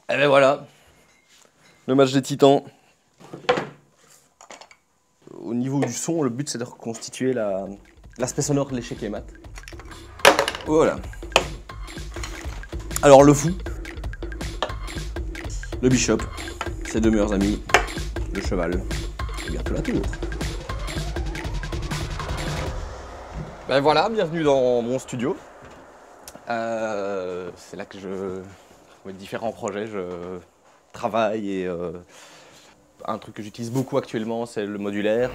Et ben voilà, le match des Titans. Au niveau du son, le but c'est de reconstituer l'aspect sonore de l'échec et mat. Voilà. Alors le fou, le bishop, ses deux meilleurs amis, le cheval, et bientôt la tour. Ben voilà, bienvenue dans mon studio. C'est là que avec différents projets, je travaille et un truc que j'utilise beaucoup actuellement, c'est le modulaire.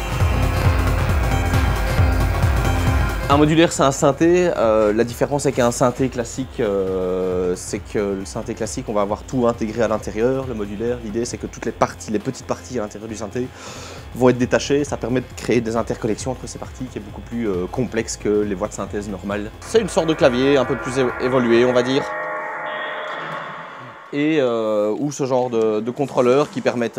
Un modulaire, c'est un synthé. La différence avec un synthé classique, c'est que le synthé classique, on va avoir tout intégré à l'intérieur. Le modulaire, l'idée, c'est que toutes les petites parties à l'intérieur du synthé vont être détachées. Ça permet de créer des interconnexions entre ces parties qui est beaucoup plus complexe que les voies de synthèse normales. C'est une sorte de clavier un peu plus évolué, on va dire. Et ou ce genre de contrôleurs qui permettent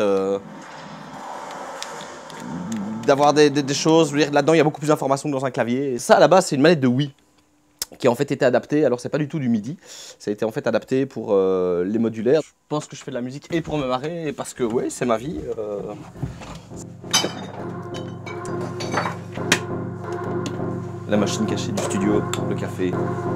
d'avoir des choses. Je veux dire, là-dedans, il y a beaucoup plus d'informations que dans un clavier. Et ça, à la base, c'est une manette de Wii qui a en fait été adaptée. Alors, c'est pas du tout du MIDI. Ça a été en fait adapté pour les modulaires. Je pense que je fais de la musique et pour me marrer, et parce que, ouais, c'est ma vie. La machine cachée du studio, le café.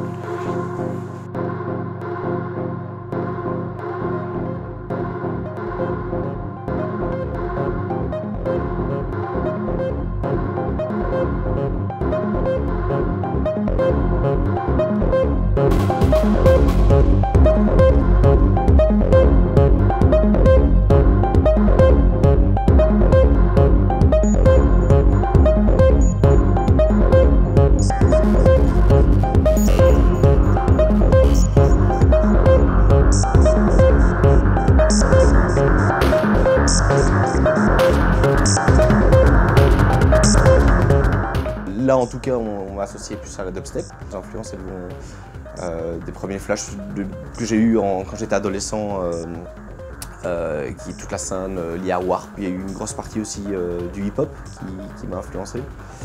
Là, en tout cas, on va associer plus à la dubstep. Les influences, elles vont des premiers flashs que j'ai eu quand j'étais adolescent, qui toute la scène liée à Warp. Il y a eu une grosse partie aussi du hip-hop qui m'a influencé.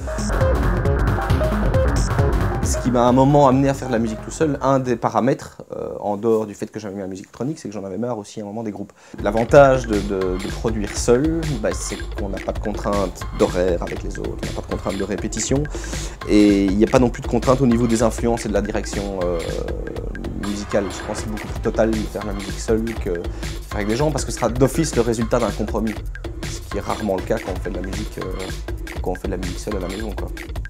Ce qui m'a à un moment amené à faire de la musique tout seul, un des paramètres, en dehors du fait que j'aimais la musique électronique, c'est que j'en avais marre aussi à un moment des groupes. L'avantage de produire seul, c'est qu'on n'a pas de contraintes d'horaire avec les autres, on n'a pas de contraintes de répétition, et il n'y a pas non plus de contraintes au niveau des influences et de la direction musicale. Je pense que c'est beaucoup plus total de faire la musique seule que faire avec des gens, parce que ce sera d'office le résultat d'un compromis, ce qui est rarement le cas quand on fait de la musique, seule à la maison, quoi.